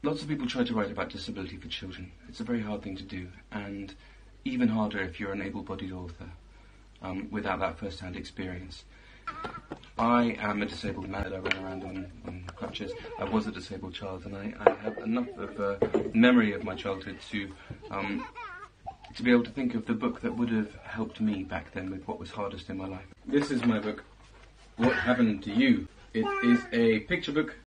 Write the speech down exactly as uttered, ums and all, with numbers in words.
Lots of people try to write about disability for children. It's a very hard thing to do, and even harder if you're an able-bodied author um, without that first-hand experience. I am a disabled man. I ran around on, on crutches. I was a disabled child, and I, I have enough of a memory of my childhood to um, to be able to think of the book that would have helped me back then with what was hardest in my life. This is my book, What Happened to You? It is a picture book